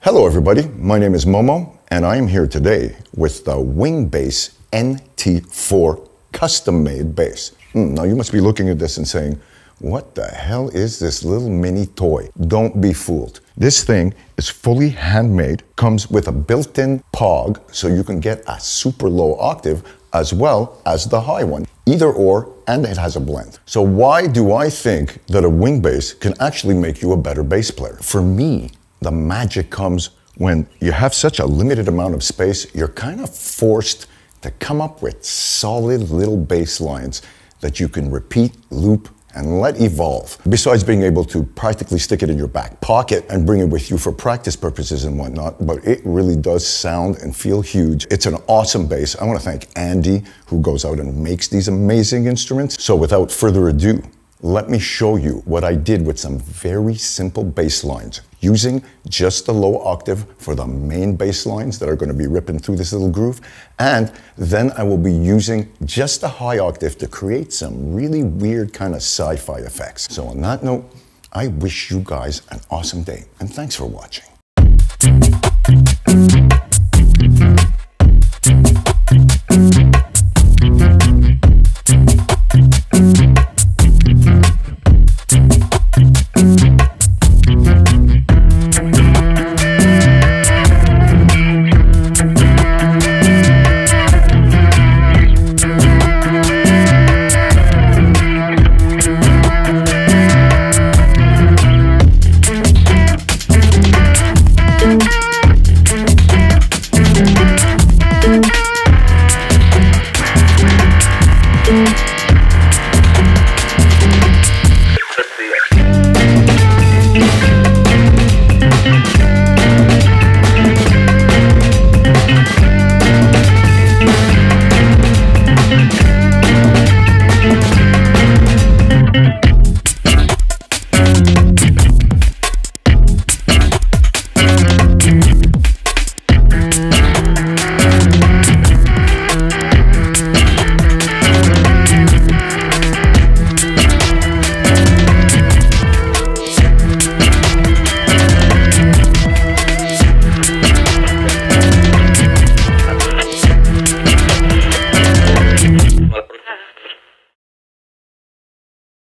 Hello everybody, my name is Momo and I am here today with the Wing Bass NT4 custom-made bass. Now you must be looking at this and saying, what the hell is this little mini toy? Don't be fooled. This thing is fully handmade, comes with a built-in POG so you can get a super low octave as well as the high one. Either or, and it has a blend. So why do I think that a wing bass can actually make you a better bass player? For me, the magic comes when you have such a limited amount of space, you're kind of forced to come up with solid little bass lines that you can repeat, loop, and let evolve. Besides being able to practically stick it in your back pocket and bring it with you for practice purposes and whatnot, but it really does sound and feel huge. It's an awesome bass. I want to thank Andy, who goes out and makes these amazing instruments. So without further ado, let me show you what I did with some very simple bass lines, using just the low octave for the main bass lines that are going to be ripping through this little groove. And then I will be using just the high octave to create some really weird kind of sci-fi effects. So on that note, I wish you guys an awesome day and thanks for watching.